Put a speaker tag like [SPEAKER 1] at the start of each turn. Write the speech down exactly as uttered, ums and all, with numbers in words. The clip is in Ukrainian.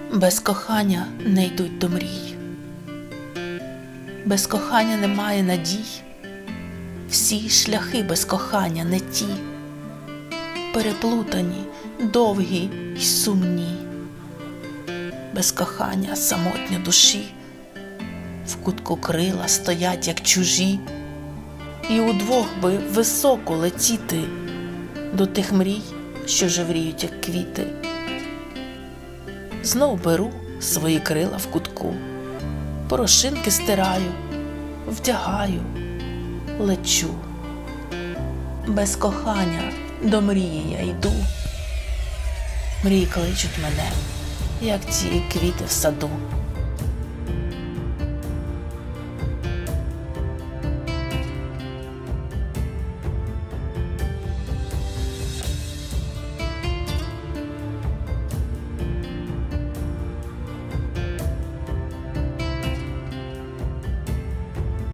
[SPEAKER 1] Без кохання не йдуть до мрій, без кохання немає надій, всі шляхи без кохання не ті, переплутані, довгі й сумні. Без кохання самотні душі в кутку крила стоять, як чужі, і удвох би високо летіти до тих мрій, що жевріють, як квіти. Знов беру свої крила в кутку, порошинки стираю, вдягаю, лечу. Без кохання до мрії я йду. Мрії кличуть мене, як ті квіти в саду.